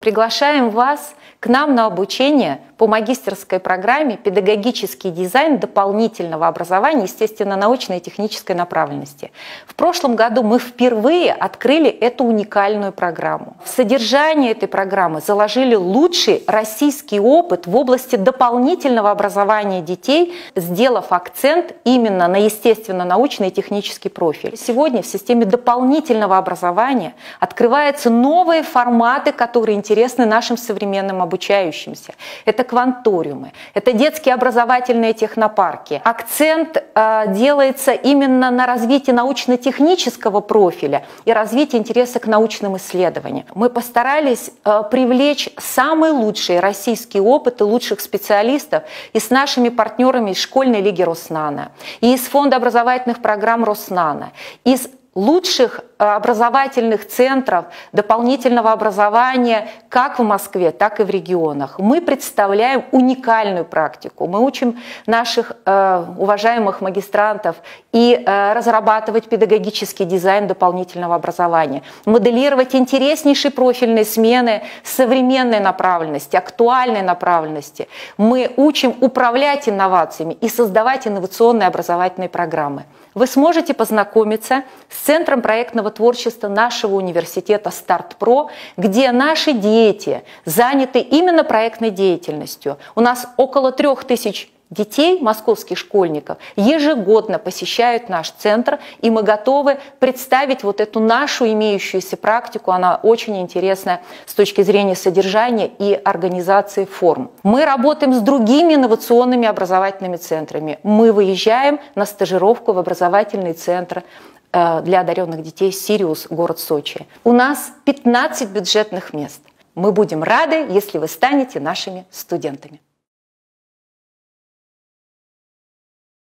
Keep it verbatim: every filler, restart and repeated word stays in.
Приглашаем вас к нам на обучение по магистерской программе «Педагогический дизайн дополнительного образования, естественно, научной и технической направленности». В прошлом году мы впервые открыли эту уникальную программу. В содержание этой программы заложили лучший российский опыт в области дополнительного образования детей, сделав акцент именно на естественно-научный и технический профиль. Сегодня в системе дополнительного образования открываются новые форматы, которые интересны нашим современным обучающимся. Это кванториумы, это детские образовательные технопарки. Акцент э, делается именно на развитии научно-технического профиля и развитии интереса к научным исследованиям. Мы постарались э, привлечь самый лучший российский опыт и лучших специалистов и с нашими партнерами из школьной лиги Роснано, и из фонда образовательных программ Роснано, из лучших образовательных центров дополнительного образования как в Москве, так и в регионах. Мы представляем уникальную практику. Мы учим наших э, уважаемых магистрантов и э, разрабатывать педагогический дизайн дополнительного образования, моделировать интереснейшие профильные смены современной направленности, актуальной направленности. Мы учим управлять инновациями и создавать инновационные образовательные программы. Вы сможете познакомиться с Центром проектного творчества нашего университета «Старт-Про», где наши дети заняты именно проектной деятельностью. У нас около трех тысяч детей, московских школьников, ежегодно посещают наш центр, и мы готовы представить вот эту нашу имеющуюся практику. Она очень интересная с точки зрения содержания и организации форм. Мы работаем с другими инновационными образовательными центрами. Мы выезжаем на стажировку в образовательный центр для одаренных детей «Сириус», город Сочи. У нас пятнадцать бюджетных мест. Мы будем рады, если вы станете нашими студентами.